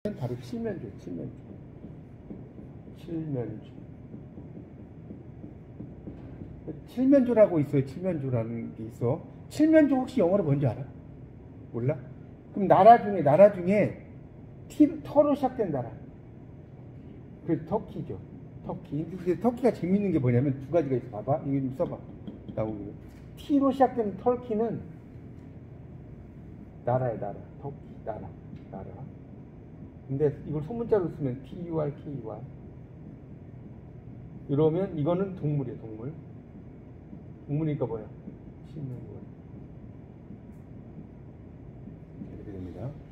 바로 칠면조, 칠면조. 칠면조. 칠면조라고 있어요. 칠면조라는 게 있어. 칠면조 혹시 영어로 뭔지 알아? 몰라? 그럼 나라 중에 터로 시작된 나라. 그 터키죠. 터키. 근데 터키가 재밌는 게 뭐냐면 두 가지가 있어. 봐봐. 이거 좀 써봐. 나오고. T로 시작된 터키는 나라야, 나라. 터키, 나라. 나라. 근데 이걸 소문자로 쓰면 TURKY. 이러면 이거는 동물이에요, 동물. 동물이니까 뭐야? 식물이야. 이렇게 됩니다.